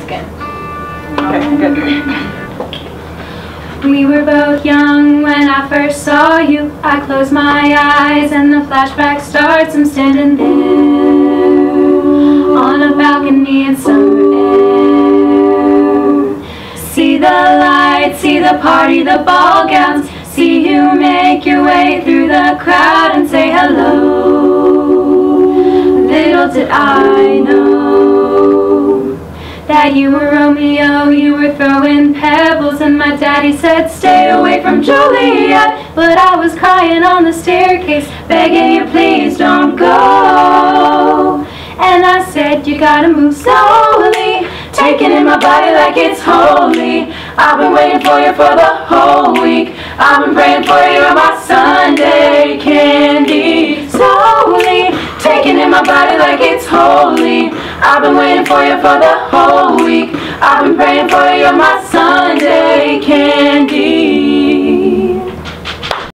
again. Okay, good. We were both young when I first saw you. I close my eyes and the flashback starts. I'm standing there on a balcony in summer air. See the lights, see the party, the ball gowns. See you make your way through the crowd and say hello. Little did I know that you were Romeo, you were throwing pebbles, and my daddy said stay away from Juliet. But I was crying on the staircase, begging you please don't go. And I said you gotta move slowly, taking in my body like it's holy. I've been waiting for you for the whole week. I've been praying for you on my Sunday candy. Slowly, taking in my body like it's holy. I've been waiting for you for the whole week. I've been praying for you on my Sunday.